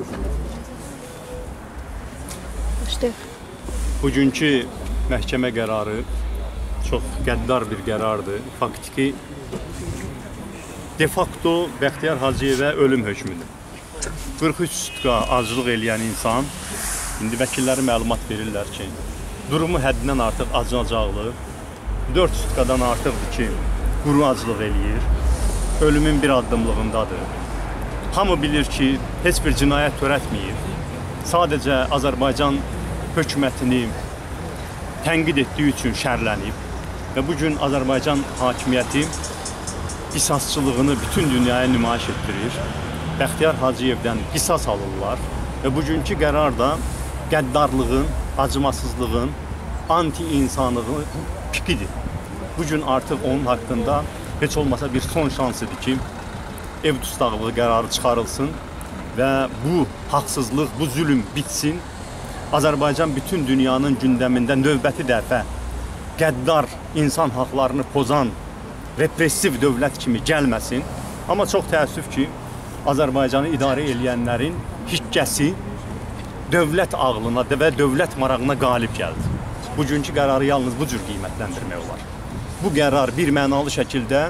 Başlayaq. Bugünkü məhkəmə qərarı çox qəddar bir qərardır. Faktiki de facto Bəxtiyar Hacıyevə ölüm hökmüdür. 43 sutka aclıq eləyən insan, indi vəkilləri məlumat verirlər ki, durumu həddindən artıq acınacaqlı, 4 sutkadan artıqdır ki, quru aclıq eləyir, ölümün bir addımlığındadır. Hamı bilir ki, heç bir cinayət törətməyir. Sadəcə Azərbaycan hökumətini tənqid etdiyi üçün şərlənib və bugün Azərbaycan hakimiyyəti qisasçılığını bütün dünyaya nümayiş etdirir. Bəxtiyar Hacıyevdən qisas alırlar və bugünkü qərar da qəddarlığın, acımasızlığın, anti-insanlığın pikidir. Bugün artıq onun haqqında heç olmasa bir son şansıdır ki, ev dustaqlığı qərarı çıxarılsın və bu haqsızlıq, bu zülüm bitsin. Azərbaycan bütün dünyanın gündəmində növbəti dəfə qəddar insan haqlarını pozan repressiv dövlət kimi gəlməsin. Amma çox təəssüf ki, Azərbaycanı idarə edənlərin hikkəsi dövlət ağlına və dövlət marağına qalib gəldi. Bugünkü qərarı yalnız bu cür qiymətləndirmək olar. Bu qərar bir mənalı şəkildə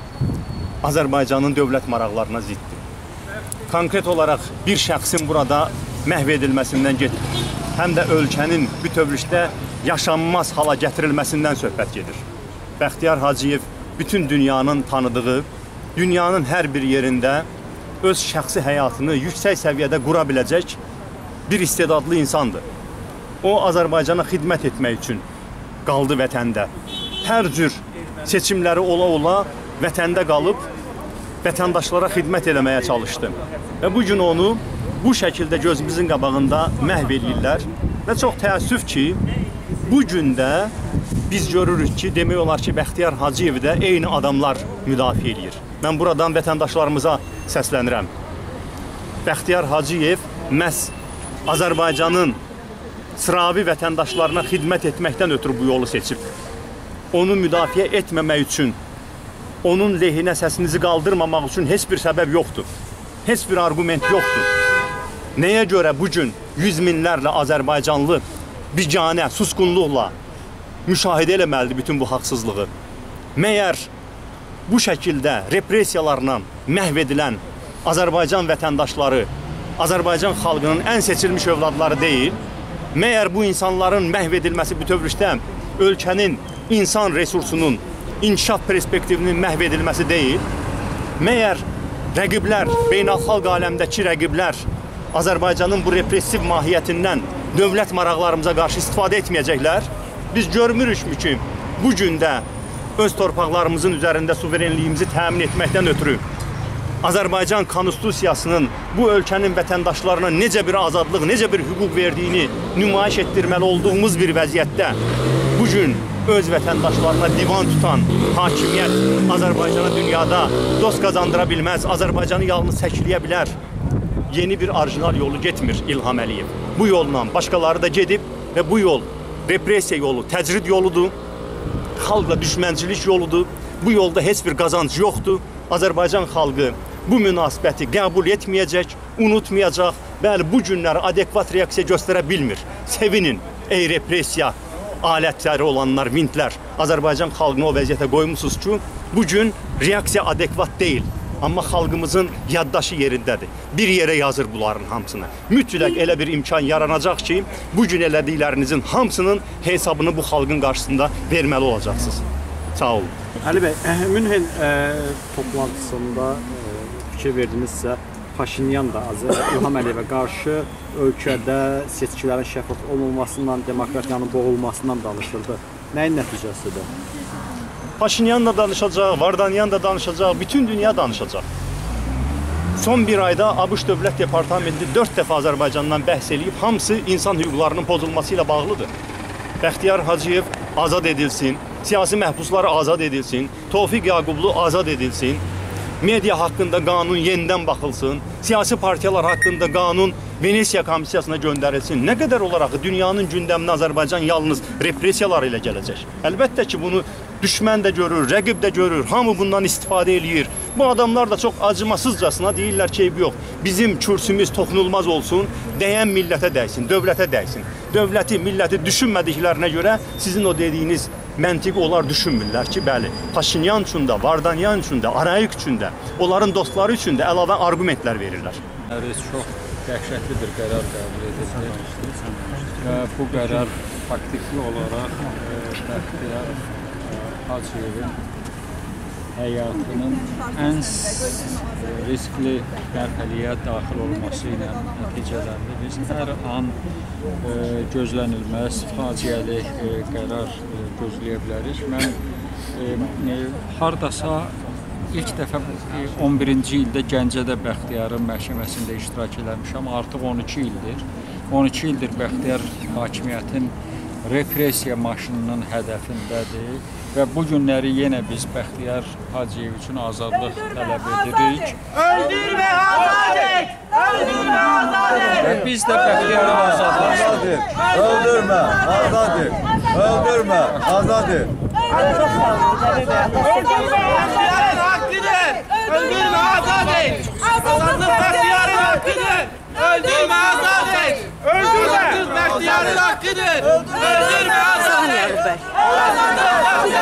Azərbaycanın dövlət maraqlarına ziddir. Konkret olaraq bir şəxsin burada məhv edilməsindən gedir. Həm də ölkənin bütövlükdə yaşanmaz hala gətirilməsindən söhbət gedir. Bəxtiyar Hacıyev bütün dünyanın tanıdığı, dünyanın hər bir yerində öz şəxsi həyatını yüksək səviyyədə qura biləcək bir istedadlı insandır. O, Azərbaycana xidmət etmək üçün qaldı vətəndə. Hər cür seçimləri ola-ola vətəndə qalıb, vətəndaşlara xidmət eləməyə çalışdı. Və bugün onu bu şəkildə gözümüzün qabağında məhv edirlər. Və çox təəssüf ki, bugün də biz görürük ki, demək olar ki, Bəxtiyar Hacıyev də eyni adamlar müdafiə edir. Mən buradan vətəndaşlarımıza səslənirəm. Bəxtiyar Hacıyev məhz Azərbaycanın sıravi vətəndaşlarına xidmət etməkdən ötürü bu yolu seçib. Onu müdafiə etməmək üçün, onun lehinə səsinizi qaldırmamaq üçün heç bir səbəb yoxdur. Heç bir argument yoxdur. Nəyə görə bugün yüz minlərlə Azərbaycanlı biganə, susqunluqla müşahidə eləməlidir bütün bu haqsızlığı? Məyər bu şəkildə repressiyalarla məhv edilən Azərbaycan vətəndaşları Azərbaycan xalqının ən seçilmiş övladları deyil? Məyər bu insanların məhv edilməsi bütövlükdə ölkənin insan resursunun inkişaf perspektivinin məhv edilməsi deyil? Məyər rəqiblər, beynəlxalq aləmdəki rəqiblər Azərbaycanın bu repressiv mahiyyətindən dövlət maraqlarımıza qarşı istifadə etməyəcəklər? Biz görmürükmü ki, bugün də öz torpaqlarımızın üzərində suverenliyimizi təmin etməkdən ötürü Azərbaycan konstitusiyasının bu ölkənin vətəndaşlarına necə bir azadlıq, necə bir hüquq verdiyini nümayiş etdirməli olduğumuz bir vəziyyətdə bugün öz vətəndaşlarına divan tutan hakimiyyət Azərbaycana dünyada dost qazandıra bilməz, Azərbaycanı yalnız səkləyə bilər. Yeni bir orijinal yolu getmir İlham Əliyev. Bu yolla başqaları da gedib və bu yol repressiya yolu, təcrid yoludur, xalqla düşmənçilik yoludur. Bu yolda heç bir qazanc yoxdur. Azərbaycan xalqı bu münasibəti qəbul etməyəcək, unutmayacaq. Bəli, bu günləri adekvat reaksiya göstərə bilmir. Sevinin, ey repressiya alətləri olanlar, vintlər. Azərbaycan xalqını o vəziyyətə qoymusunuz ki, bugün reaksiya adekvat deyil. Amma xalqımızın yaddaşı yerindədir. Bir yerə yazır bunların hamısını. Mütləq elə bir imkan yaranacaq ki, bugün elədiklərinizin hamısının hesabını bu xalqın qarşısında verməli olacaqsınız. Sağ olun. Əli bəy, Münhen toplantısında fikir verdinizsə, Paşinyan da İlham Əliyevə qarşı ölkədə seçkilərin şəffaf olmamasından, demokratiyanın boğulmasından danışıldı. Nəyin nəticəsidir? Paşinyan da danışacaq, Vardanyan da danışacaq, bütün dünya danışacaq. Son bir ayda ABŞ Dövlət Departamenti 4 dəfə Azərbaycandan bəhs edib, hamısı insan hüquqlarının pozulması ilə bağlıdır. Bəxtiyar Hacıyev azad edilsin, siyasi məhbuslar azad edilsin, Tofiq Yaqublu azad edilsin, media haqqında qanun yenidən baxılsın, siyasi partiyalar haqqında qanun Venesiya komissiyasına göndərilsin. Nə qədər olaraq dünyanın gündəminə Azərbaycan yalnız repressiyalar ilə gələcək. Əlbəttə ki, bunu düşmən də görür, rəqib də görür, hamı bundan istifadə eləyir. Bu adamlar da çox acımasızcasına deyirlər ki, yox, bizim kürsümüz toxunulmaz olsun, dəyən millətə dəysin, dövlətə dəysin. Dövləti, milləti düşünmədiklərinə görə sizin o dediyiniz məntiqi onlar düşünmürlər ki, bəli, Paşinyan üçün də, Vardanyan üçün də, Arayik üçün də, onların dostları üçün də əlavə arqumentlər verirlər. Çox dəhşətli bir qərar qəbul edildi və bu qərar faktiki olaraq Bəxtiyar Hacıyevin həyatının ən riskli mərhələyə daxil olması ilə nəticələndi. Biz hər an gözlənilməz faciəli qərar gözləyə bilərik. Mən hardasa İlk dəfə 11-ci ildə Gəncədə Bəxtiyarın məhkəməsində iştirak eləmişəm. Artıq 12 ildir. 12 ildir Bəxtiyar hakimiyyətin repressiya maşınının hədəfindədir və bu günləri yenə biz Bəxtiyar Hacıyev üçün azadlıq tələb edirik. Öldürmə, azad et! Öldürmə, azad et! Və biz də Bəxtiyarı azadlaşdırırıq. Öldürmə, azad et! Öldürmə, azad et! Öldürmə, Bəxtiyarın haqqıdır! Öldürmə, azad et! Azadlıq Bəxtiyarın haqqıdır! Öldürmə, azad et! Öldürmə, Bəxtiyarın haqqıdır! Öldürmə, azad et! Azadlıq Bəxtiyarın haqqıdır!